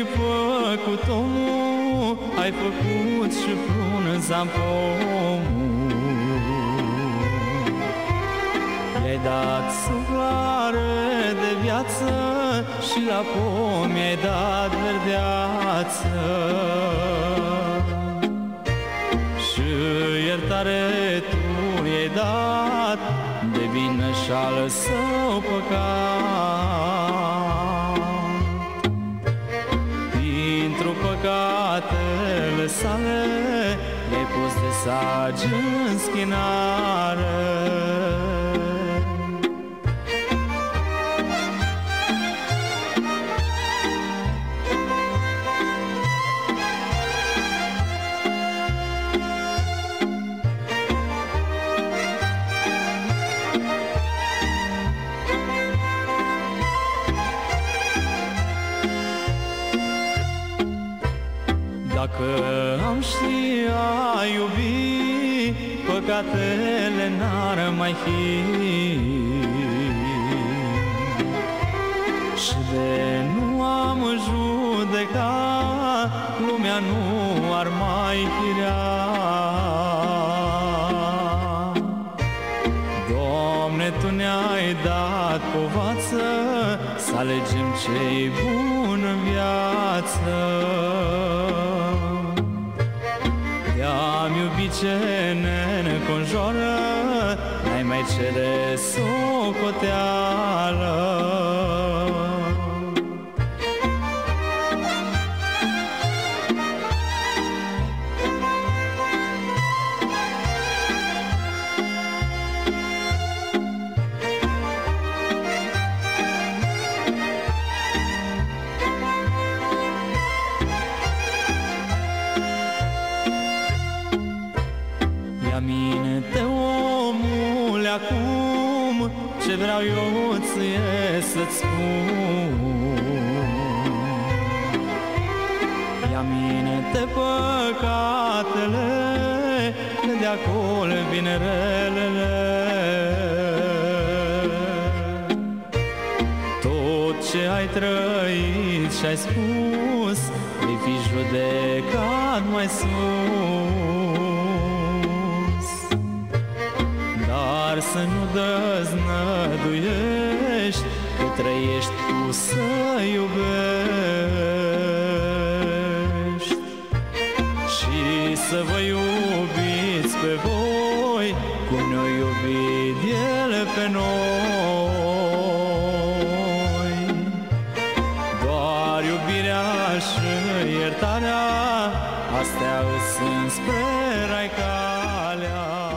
făcut omul, ai făcut și frunza-n pomul. I-ai dat suflare de viață și la pom i-ai dat verdeață. Și iertare tu i-ai dat de vină și-al său păcat. Dintr-o păcatele sale le-ai pus de sagi în schinare. Dacă am știa iubi, păcatele n-ar mai fi. Și de nu am judecat, lumea nu ar mai chirea. Doamne, Tu ne-ai dat povață să alegem ce-i bun în viață. Te-am iubit ce ne înconjoară, n-ai mai cere socoteală. Ia-minte, omule, acum ce vreau eu ție să-ți spun. Ia-minte păcatele, că de acolo vine relele. Tot ce ai trăit și-ai spus, vei fi judecat mai sus. Dar să nu dăznăduiești, că trăiești tu să iubești. Și să vă iubiți pe voi, cum ne-a iubit El pe noi. Doar iubirea și iertarea, astea îți sunt spre rai calea.